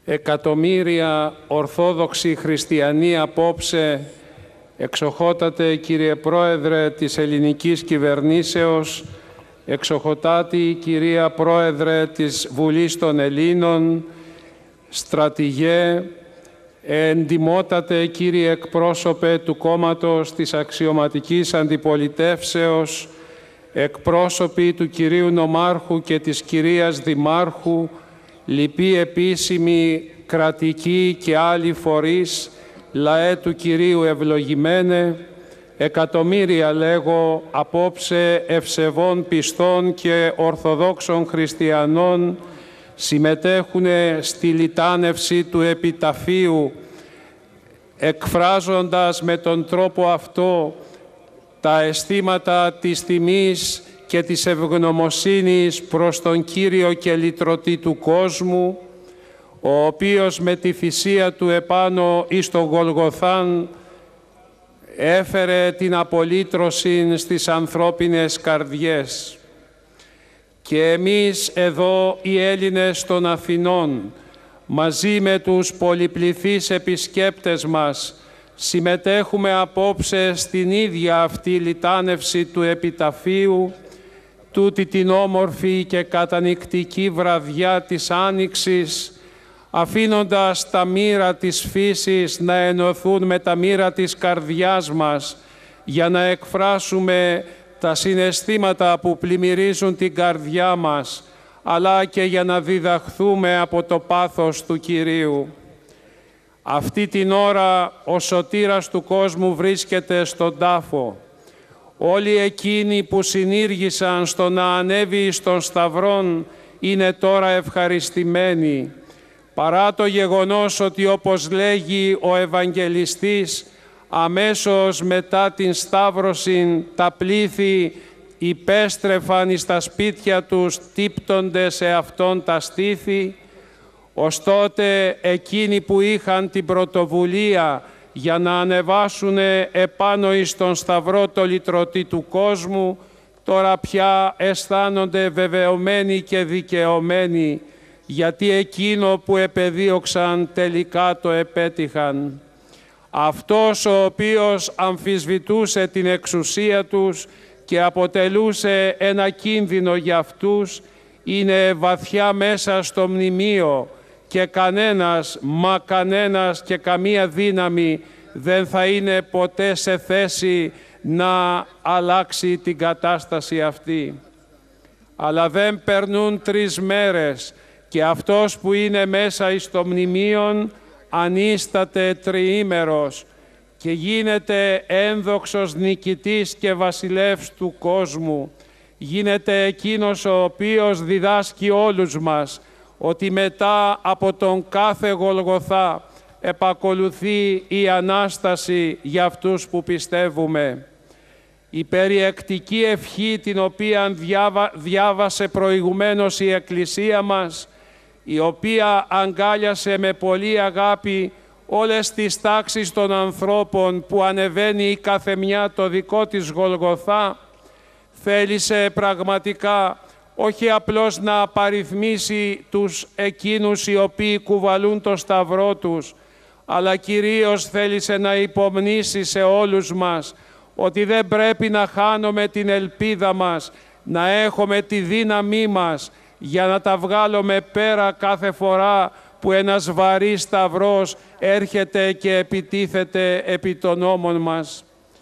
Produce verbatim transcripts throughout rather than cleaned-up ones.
Εκατομμύρια Ορθόδοξοι Χριστιανοί απόψε, εξοχότατε κύριε Πρόεδρε της ελληνικής κυβερνήσεως, εξοχοτάτη κυρία Πρόεδρε της Βουλής των Ελλήνων, στρατηγέ, εντιμότατε κύριε εκπρόσωπε του κόμματος της αξιωματικής αντιπολιτεύσεως, εκπρόσωποι του κυρίου Νομάρχου και της κυρίας Δημάρχου, λοιποί επίσημοι, κρατικοί και άλλοι φορείς, λαέ του Κυρίου ευλογημένε, εκατομμύρια λέγω απόψε ευσεβών πιστών και ορθοδόξων χριστιανών συμμετέχουν στη λιτάνευση του επιταφείου, εκφράζοντας με τον τρόπο αυτό τα αισθήματα της τιμής και της ευγνωμοσύνης προς τον Κύριο και λυτρωτή του κόσμου, ο οποίος με τη θυσία του επάνω εις τον Γολγοθάν έφερε την απολύτρωση στις ανθρώπινες καρδιές. Και εμείς εδώ οι Έλληνες των Αθηνών, μαζί με τους πολυπληθείς επισκέπτες μας, συμμετέχουμε απόψε στην ίδια αυτή λιτάνευση του επιταφείου, τούτη την όμορφη και κατανυκτική βραδιά της Άνοιξης, αφήνοντας τα μοίρα της φύσης να ενωθούν με τα μοίρα της καρδιάς μας, για να εκφράσουμε τα συναισθήματα που πλημμυρίζουν την καρδιά μας, αλλά και για να διδαχθούμε από το πάθος του Κυρίου. Αυτή την ώρα ο σωτήρας του κόσμου βρίσκεται στον τάφο. Όλοι εκείνοι που συνήργησαν στο να ανέβει στον Σταυρόν είναι τώρα ευχαριστημένοι, παρά το γεγονός ότι, όπως λέγει ο Ευαγγελιστής, αμέσως μετά την Σταύρωση τα πλήθη υπέστρεφαν εις τα σπίτια τους τύπτονται σε αυτόν τα στήθη. Ωστότε εκείνοι που είχαν την πρωτοβουλία για να ανεβάσουν επάνω εις τον Σταυρό το λυτρωτή του κόσμου, τώρα πια αισθάνονται βεβαιωμένοι και δικαιωμένοι, γιατί εκείνο που επεδίωξαν τελικά το επέτυχαν. Αυτός ο οποίος αμφισβητούσε την εξουσία τους και αποτελούσε ένα κίνδυνο για αυτούς, είναι βαθιά μέσα στο μνημείο και κανένας, μα κανένας και καμία δύναμη δεν θα είναι ποτέ σε θέση να αλλάξει την κατάσταση αυτή. Αλλά δεν περνούν τρεις μέρες και αυτός που είναι μέσα εις το μνημείον ανίσταται τριήμερος και γίνεται ένδοξος νικητής και βασιλεύς του κόσμου. Γίνεται εκείνος ο οποίος διδάσκει όλους μας ότι μετά από τον κάθε Γολγοθά επακολουθεί η Ανάσταση για αυτούς που πιστεύουμε. Η περιεκτική ευχή την οποία διάβα, διάβασε προηγουμένως η Εκκλησία μας, η οποία αγκάλιασε με πολλή αγάπη όλες τις τάξεις των ανθρώπων που ανεβαίνει η καθεμιά το δικό της Γολγοθά, θέλησε πραγματικά όχι απλώς να απαριθμίσει τους εκείνους οι οποίοι κουβαλούν το σταυρό τους, αλλά κυρίως θέλησε να υπομνήσει σε όλους μας ότι δεν πρέπει να χάνουμε την ελπίδα μας, να έχουμε τη δύναμή μας για να τα βγάλουμε πέρα κάθε φορά που ένας βαρύς σταυρός έρχεται και επιτίθεται επί των ώμων μας.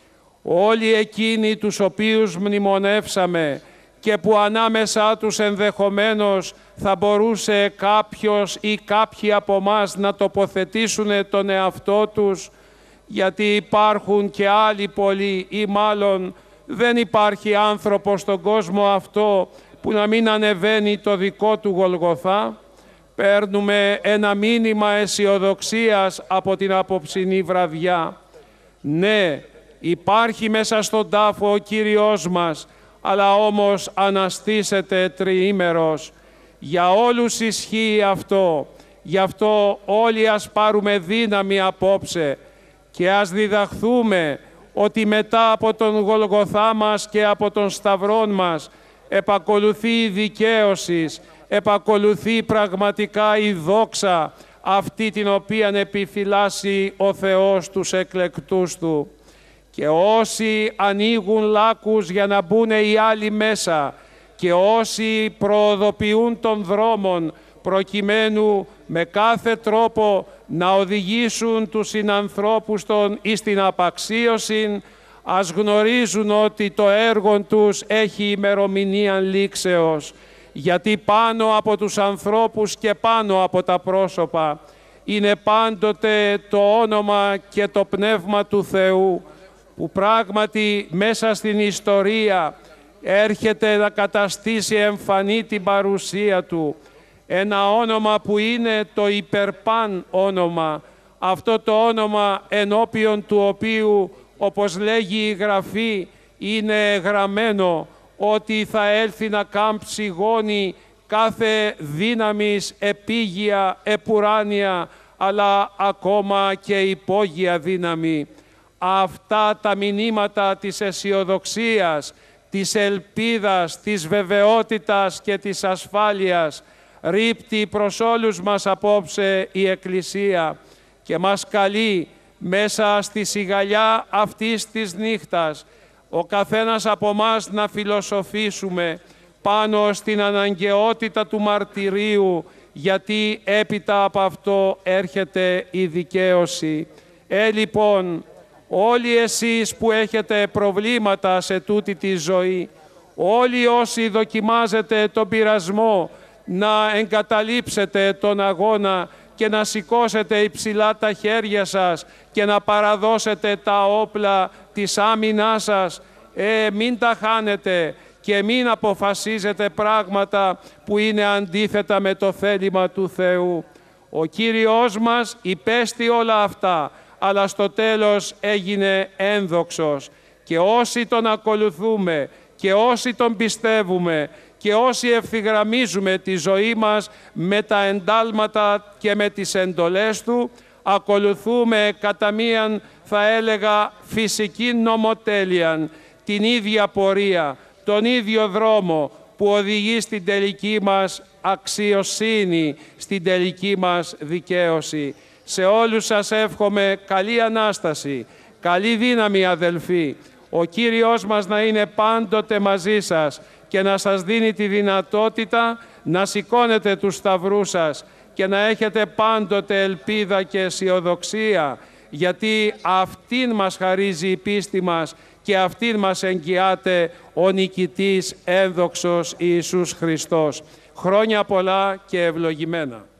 Όλοι εκείνοι τους οποίους μνημονεύσαμε και που ανάμεσά τους ενδεχομένως θα μπορούσε κάποιος ή κάποιοι από μας να τοποθετήσουν τον εαυτό τους, γιατί υπάρχουν και άλλοι πολλοί ή μάλλον δεν υπάρχει άνθρωπος στον κόσμο αυτό που να μην ανεβαίνει το δικό του Γολγοθά, παίρνουμε ένα μήνυμα αισιοδοξίας από την απόψινή βραδιά. Ναι, υπάρχει μέσα στον τάφο ο Κύριος μας, αλλά όμως αναστήσεται τριήμερος. Για όλους ισχύει αυτό. Γι' αυτό όλοι ας πάρουμε δύναμη απόψε και ας διδαχθούμε ότι μετά από τον Γολγοθά μας και από τον Σταυρόν μας επακολουθεί η δικαίωση, επακολουθεί πραγματικά η δόξα, αυτή την οποία επιφυλάσσει ο Θεός τους εκλεκτούς Του. Και όσοι ανοίγουν λάκκους για να μπουν οι άλλοι μέσα και όσοι προοδοποιούν των δρόμων προκειμένου με κάθε τρόπο να οδηγήσουν τους συνανθρώπους των εις την απαξίωση, ας γνωρίζουν ότι το έργο τους έχει ημερομηνία λήξεως, γιατί πάνω από τους ανθρώπους και πάνω από τα πρόσωπα είναι πάντοτε το όνομα και το Πνεύμα του Θεού, που πράγματι μέσα στην ιστορία έρχεται να καταστήσει εμφανή την παρουσία Του. Ένα όνομα που είναι το υπερπάν όνομα, αυτό το όνομα ενώπιον του οποίου, όπως λέγει η Γραφή, είναι γραμμένο ότι θα έλθει να κάμψει γόνη κάθε δύναμης επίγεια, επουράνια, αλλά ακόμα και υπόγεια δύναμη. Αυτά τα μηνύματα της αισιοδοξίας, της ελπίδας, της βεβαιότητας και της ασφάλειας ρίπτει προς όλους μας απόψε η Εκκλησία και μας καλεί μέσα στη σιγαλιά αυτής της νύχτας ο καθένας από μας να φιλοσοφήσουμε πάνω στην αναγκαιότητα του μαρτυρίου, γιατί έπειτα από αυτό έρχεται η δικαίωση. Ε, λοιπόν, όλοι εσείς που έχετε προβλήματα σε τούτη τη ζωή, όλοι όσοι δοκιμάζετε τον πειρασμό να εγκαταλείψετε τον αγώνα και να σηκώσετε υψηλά τα χέρια σας και να παραδώσετε τα όπλα της άμυνάς σας, ε, μην τα χάνετε και μην αποφασίζετε πράγματα που είναι αντίθετα με το θέλημα του Θεού. Ο Κύριος μας υπέστη όλα αυτά, αλλά στο τέλος έγινε ένδοξος. Και όσοι Τον ακολουθούμε και όσοι Τον πιστεύουμε και όσοι ευθυγραμμίζουμε τη ζωή μας με τα εντάλματα και με τις εντολές Του, ακολουθούμε κατά μίαν, θα έλεγα, φυσική νομοτέλεια, την ίδια πορεία, τον ίδιο δρόμο που οδηγεί στην τελική μας αξιοσύνη, στην τελική μας δικαίωση. Σε όλους σας εύχομαι καλή Ανάσταση, καλή δύναμη αδελφοί. Ο Κύριος μας να είναι πάντοτε μαζί σας και να σας δίνει τη δυνατότητα να σηκώνετε τους σταυρούς σας και να έχετε πάντοτε ελπίδα και αισιοδοξία, γιατί αυτήν μας χαρίζει η πίστη μας και αυτήν μας εγγυάται ο νικητής ένδοξος Ιησούς Χριστός. Χρόνια πολλά και ευλογημένα.